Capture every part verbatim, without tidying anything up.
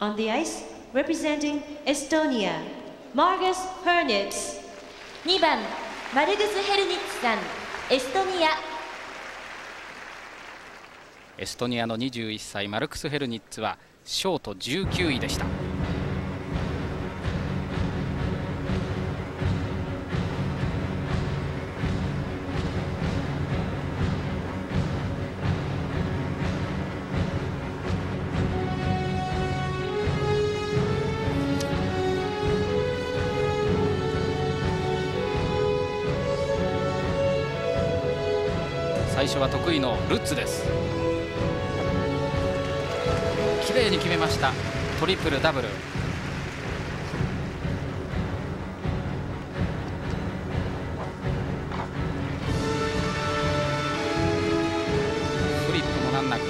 On the ice, representing Estonia, Margus Hernitz。 にばんマルグス・ヘルニッツさん、エストニア。 エストニアのにじゅういっさいマルクス・ヘルニッツはショートじゅうきゅういでした。最初は得意のルッツです。綺麗に決めました。トリプルダブル。フリップも難なく。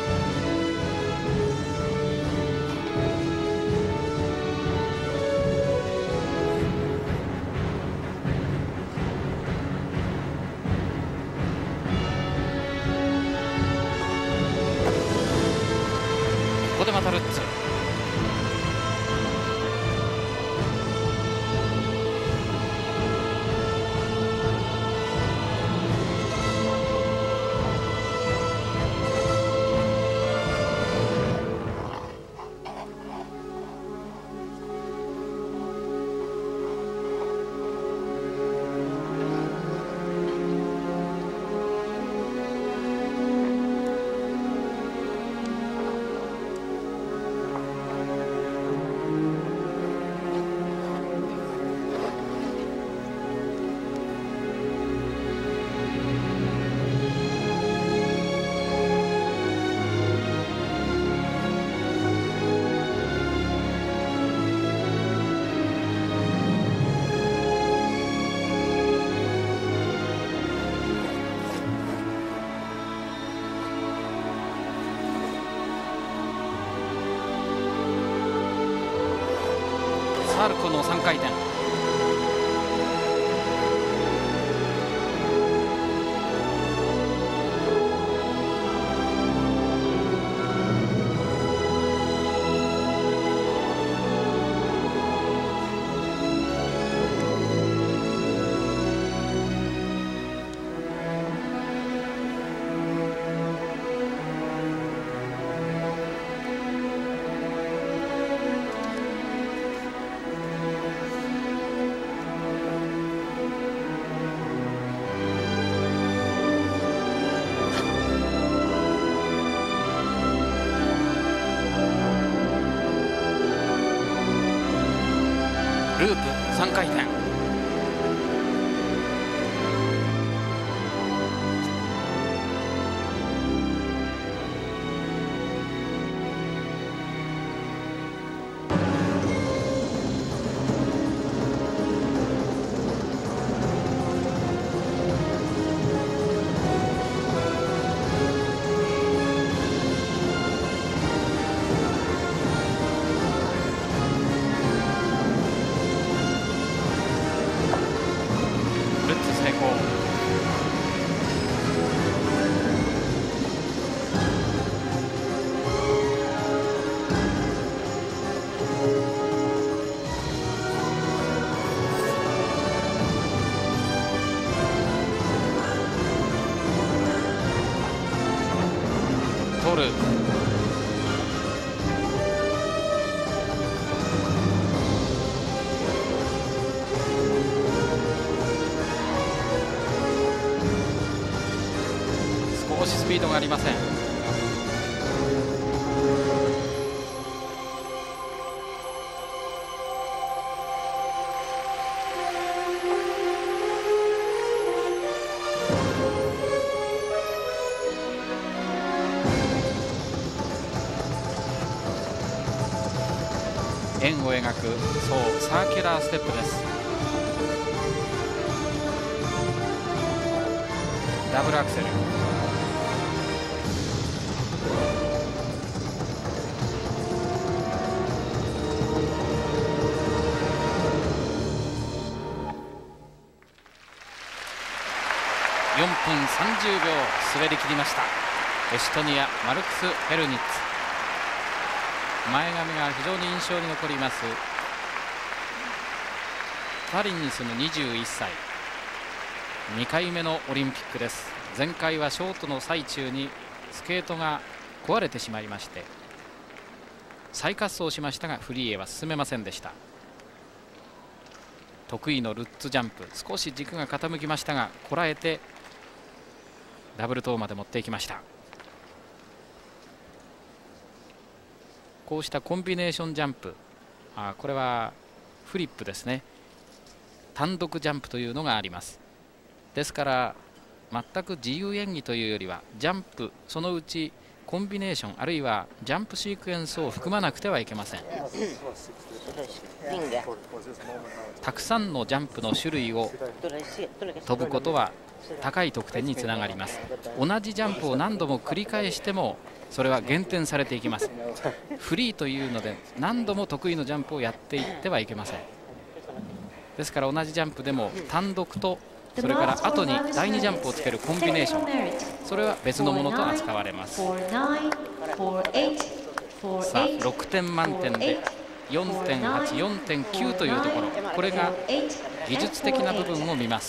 ここでまたルッツ。サルコのさんかいてん。ループさんかいてん。取る。少しスピードがありません。円を描くそうサーキュラーステップです。ダブルアクセル。よんぷんさんじゅうびょう滑り切りました。エストニアマルクス・ヘルニッツ。 前髪が非常に印象に残ります。パリに住むにじゅういっさい、にかいめのオリンピックです。前回はショートの最中にスケートが壊れてしまいまして再滑走しましたがフリーへは進めませんでした。得意のルッツジャンプ、少し軸が傾きましたがこらえてダブルトーまで持っていきました。こうしたコンビネーションジャンプ、あこれはフリップですね。単独ジャンプというのがあります。ですから全く自由演技というよりはジャンプ、そのうちコンビネーションあるいはジャンプシークエンスを含まなくてはいけません。たくさんのジャンプの種類を飛ぶことは高い得点につながります。同じジャンプを何度も繰り返してもそれは減点されていきます。フリーというので何度も得意のジャンプをやっていってはいけません。ですから同じジャンプでも単独とそれから後にだいにジャンプをつけるコンビネーション、それは別のものと扱われます。さあろくてん満点で よんてんはち、よんてんきゅう というところ、これが技術的な部分を見ます。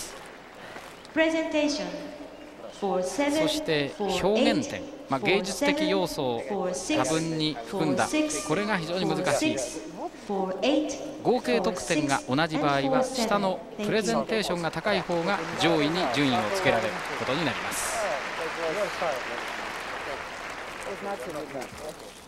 そして表現点、まあ、芸術的要素を多分に含んだ、これが非常に難しい。合計得点が同じ場合は下のプレゼンテーションが高い方が上位に順位をつけられることになります。